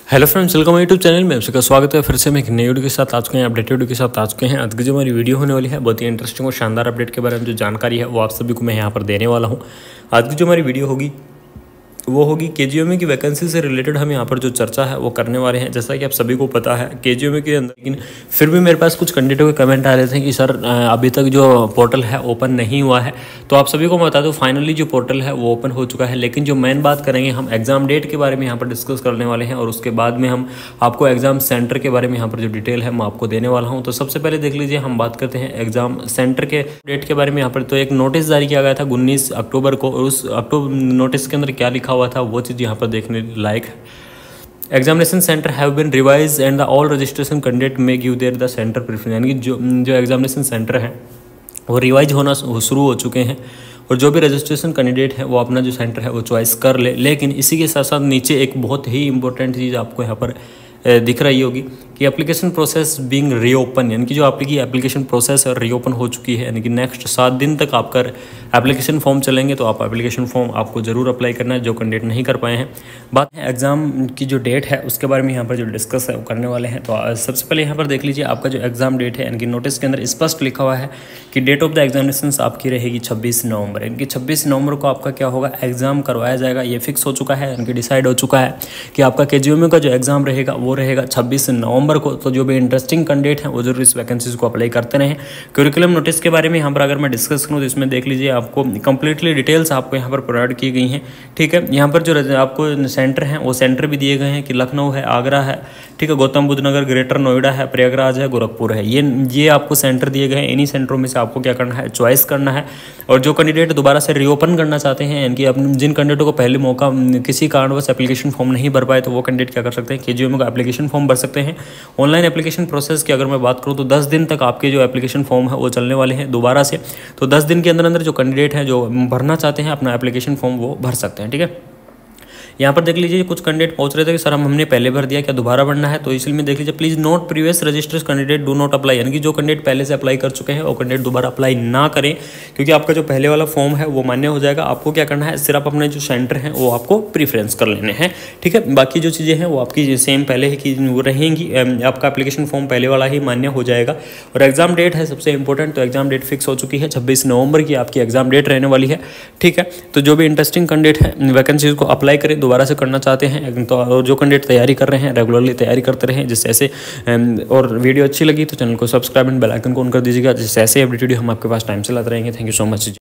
Hello friends, welcome YouTube channel में आपका स्वागत है। फिर से मैं एक नई वीडियो के साथ आ चुके हैं, अपडेटेड वीडियो के साथ आ चुके हैं। आज की जो हमारी वीडियो होने वाली है बहुत ही इंटरेस्टिंग और शानदार अपडेट के बारे में जो जानकारी है वो आप सभी को मैं यहाँ पर देने वाला हूँ। आज की जो हमारी वीडियो होगी वो होगी केजीएमए की वैकेंसी से रिलेटेड हम यहाँ पर जो चर्चा है वो करने वाले हैं। जैसा कि आप सभी को पता है केजीएमए के अंदर, लेकिन फिर भी मेरे पास कुछ कैंडिडेटों के कमेंट आ रहे थे कि सर अभी तक जो पोर्टल है ओपन नहीं हुआ है। तो आप सभी को मैं बता दूं फाइनली जो पोर्टल है वो ओपन हो चुका है। लेकिन जो मेन बात करेंगे हम एग्जाम डेट के बारे में यहाँ पर डिस्कस करने वाले हैं और उसके बाद में हम आपको एग्जाम सेंटर के बारे में यहाँ पर जो डिटेल है मैं आपको देने वाला हूँ। तो सबसे पहले देख लीजिए, हम बात करते हैं एग्जाम सेंटर के डेट के बारे में। यहाँ पर तो एक नोटिस जारी किया गया था 19 अक्टूबर को, और उस अक्टूबर नोटिस के अंदर क्या लिखा हुआ था वो चीज़ पर देखने लायक है। Examination centre have been revise and the all registration candidate may give their the centre preference. यानी कि जो एग्जामिनेशन सेंटर है वो रिवाइज होना शुरू हो चुके हैं और जो भी रजिस्ट्रेशन कैंडिडेट है वो अपना जो सेंटर है वो चॉइस कर ले। लेकिन इसी के साथ साथ नीचे एक बहुत ही इंपॉर्टेंट चीज़ आपको यहाँ पर दिख रही होगी कि एप्लीकेशन प्रोसेस बीइंग रीओपन, यानी कि जो आपकी एप्लीकेशन प्रोसेस है रीओपन हो चुकी है। यानी कि नेक्स्ट 7 दिन तक आपका एप्लीकेशन फॉर्म चलेंगे, तो आप एप्लीकेशन फॉर्म आपको जरूर अप्लाई करना है जो कैंडिडेट नहीं कर पाए हैं। बात है एग्जाम की जो डेट है उसके बारे में यहाँ पर जो डिस्कस है वो करने वाले हैं। तो सबसे पहले यहाँ पर देख लीजिए, आपका जो एग्जाम डेट है यानी कि नोटिस के अंदर स्पष्ट लिखा हुआ है कि डेट ऑफ द एग्जामिनेशन आपकी रहेगी 26 नवंबर। यानी कि 26 नवंबर को आपका क्या होगा, एग्जाम करवाया जाएगा। ये फिक्स हो चुका है, यानी कि डिसाइड हो चुका है कि आपका केजीएमए का जो एग्जाम रहेगा वो रहेगा 26 नवंबर को। तो जो भी इंटरेस्टिंग कैंडिडेट हैं वो जरूर इस वैकेंसीज को अप्लाई करते रहें। करिकुलम नोटिस के बारे में यहाँ पर अगर मैं डिस्कस करूँ तो इसमें देख लीजिए, आपको कंप्लीटली डिटेल्स आपको यहाँ पर प्रोवाइड की गई हैं। ठीक है, यहाँ पर जो आपको सेंटर हैं वो सेंटर भी दिए गए हैं कि लखनऊ है, आगरा है, ठीक है, गौतम बुद्ध नगर, ग्रेटर नोएडा है, प्रयागराज है, गोरखपुर है। ये आपको सेंटर दिए गए हैं। इन्हीं सेंटरों में से आपको क्या करना है, चॉइस करना है। और जो कैंडिडेट दोबारा से रीओपन करना चाहते हैं, यानी कि जिन कैंडिडेटों को पहले मौका किसी कारणवश एप्लीकेशन फॉर्म नहीं भर पाए, तो वो कैंडिडेट क्या कर सकते हैं, केजीएमए का एप्लीकेशन फॉर्म भर सकते हैं। ऑनलाइन एप्लीकेशन प्रोसेस की अगर मैं बात करूँ तो 10 दिन तक आपके जो एप्लीकेशन फॉर्म है वो चलने वाले हैं दोबारा से। तो 10 दिन के अंदर अंदर जो कैंडिडेट हैं जो भरना चाहते हैं अपना एप्लीकेशन फॉर्म वो भर सकते हैं। ठीक है, यहाँ पर देख लीजिए कुछ कैंडिडेट पूछ रहे थे कि सर हमने पहले भर दिया, क्या दोबारा भरना है। तो इसलिए देख लीजिए, please note previous registered candidate do not apply. यानी कि जो कैंडिडेट पहले से अप्लाई कर चुके हैं वो कैंडिडेट दोबारा अप्लाई ना करें, क्योंकि आपका जो पहले वाला फॉर्म है वो मान्य हो जाएगा। आपको क्या करना है, सिर्फ अपने जो सेंटर हैं वो आपको प्रीफरेंस कर लेने हैं। ठीक है, बाकी जो चीज़ें हैं वो आपकी सेम पहले ही की वो रहेंगी। आपका एप्लीकेशन फॉर्म पहले वाला ही मान्य हो जाएगा। और एग्जाम डेट है सबसे इंपॉर्टेंट, तो एग्जाम डेट फिक्स हो चुकी है 26 नवंबर की आपकी एग्जाम डेट रहने वाली है। ठीक है, तो जो भी इंटरेस्टिंग कैंडिडेट है वैकेंसीज को अप्लाई करें, दोबारा से करना चाहते हैं, तो जो कैंडिडेट तैयारी कर रहे हैं रेगुलरली तैयारी करते रहें। जिससे ऐसे और वीडियो अच्छी लगी तो चैनल को सब्सक्राइब एंड बेल आइकन को ऑन कर दीजिएगा, जिससे ऐसे अपडेट वीडियो हम आपके पास टाइम से लाते रहेंगे। Thank you so much.